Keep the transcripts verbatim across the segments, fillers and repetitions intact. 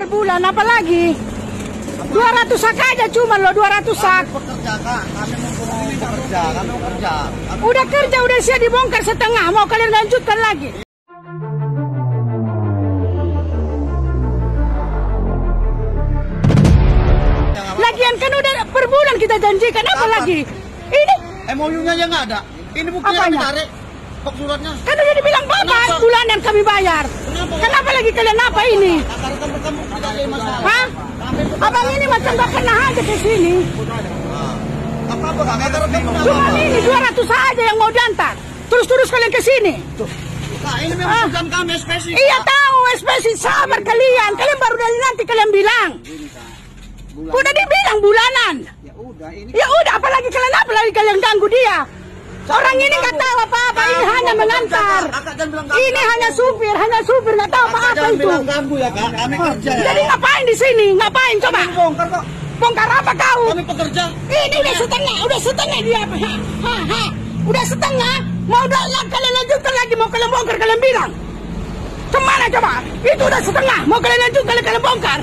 per bulan, apalagi dua ratus sak aja cuma lo dua ratus sak. Kami pekerja, Kak. Kami mau bekerja, kami mau kerja. Kami Udah kerja, udah siap dibongkar setengah, mau kalian lanjutkan lagi? Lagian kan udah per bulan kita janjikan, apa, apa? lagi? Ini M O U-nya aja nggak ada. Ini buktinya kami tarik kok suratnya. Kan udah dibilang Bapak bulanan kami bayar. Kenapa, Kenapa lagi kalian apa ini? Hah? Abang ini macam gak pernah aja ke sini. Apa-apa nggak? Cuma ini dua ratus aja yang mau diantar. Terus-terus kalian ke sini. Nah, ini memang bukan kami spesifik. Iya tahu, spesifik, sabar kalian. Kalian baru dari nanti kalian bilang. Udah dibilang bulanan. Ya udah, ini. Ya udah, apalagi kalian apa lagi kalian ganggu dia? Orang ini nggak tahu apa-apa, ini hanya mengantar. Ini hanya supir, hanya supir nggak tahu apa-apa itu. Bilang ganggu ya, Kak. Kami kerja. Jadi ngapain di sini? Ngapain coba? Bongkar kok. Bongkar apa kau? Kami pekerja. Ini udah setengah, udah setengah dia. Ha, ha, ha. Udah setengah. Mau udah kalian lanjutkan lagi, mau kalian bongkar kalian bilang. Kemana coba? Itu udah setengah, mau kalian lanjutkan kalian bongkar.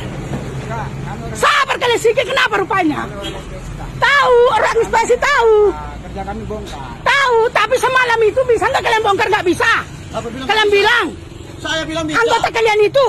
Sabar kalian sikit, kenapa rupanya? Tahu, orang inspirasi tahu. Kerja kami bongkar. Tahu, tapi semalam itu bisa nggak kalian bongkar? Nggak bisa. Bilang kalian bisa? bilang. Saya bilang bisa. Anggota kalian itu.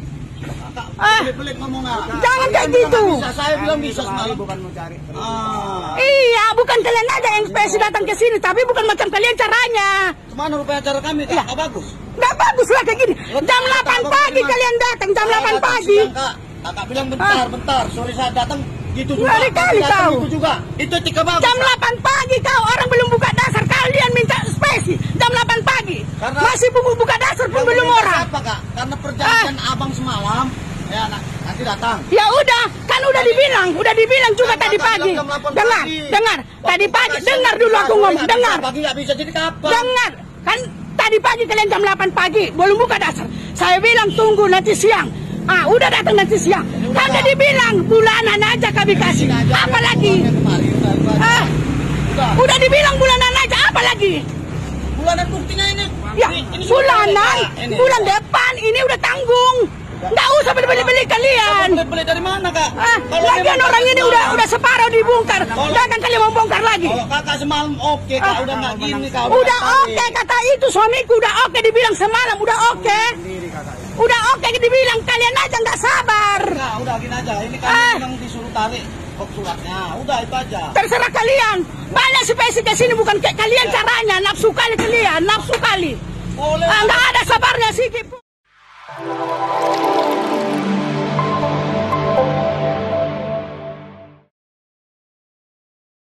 Ah, pelit ngomongnya. Jangan kayak gitu. Bisa, saya bilang bisa semalam. Bukan mau cari. Ah. Iya, bukan kalian aja yang spesial datang ke sini, tapi bukan macam kalian caranya. Kemana rupanya cara kami? Kak? Ya. Nggak bagus. Nggak bagus lah kayak gini. Jam delapan pagi kalian datang, jam delapan pagi. Kakak bilang bentar, Ah. bentar. Sore saya datang. Gitu juga. Kali-kali kau. Itu juga. Itu etika bagus. Jam delapan pagi kau, orang belum buka dasar, kalian minta spesi. Jam delapan pagi. Karena masih buku buka dasar pun yang belum orang. Apa, Kak? Karena perjanjian ah. abang semalam. Ya, nah, nanti datang. Ya udah, kan udah dibilang, udah dibilang juga Nah, tadi pagi. Dengar, pagi. dengar. Tadi pagi, dengar dulu aku ngomong, dengar. Pagi nggak bisa jadi kapan? Dengar, kan tadi pagi kalian jam delapan pagi, belum buka dasar. Saya bilang tunggu nanti siang. Ah, udah datang nanti siang. Kan udah dibilang bulanan aja kami kasih. Apa lagi? Ah, udah dibilang bulanan aja, apa lagi? Bulanan buktinya ini. Ya, ini, ini bulanan, ini. bulan depan ini udah tanggung. Nggak usah beli-beli kalian. Beli dari mana, Kak? Ah, lagian orang ini udah udah separuh dibongkar. Jangan kalian mau bongkar lagi. Kalau kakak semalam oke, Kak, Ah. udah nggak gini, Kak. Udah oke kata itu suamiku, udah oke dibilang semalam, udah oke. Udah oke dibilang, kalian aja nggak sabar. Kak, udah gini aja. Ini kan Ah. yang disuruh tarik kok suratnya. Udah itu aja. Terserah kalian. Banyak spesies ke sini bukan kayak kalian caranya, nafsu kali kalian, nafsu kali. Boleh. Ah, nggak ada sabarnya sedikit.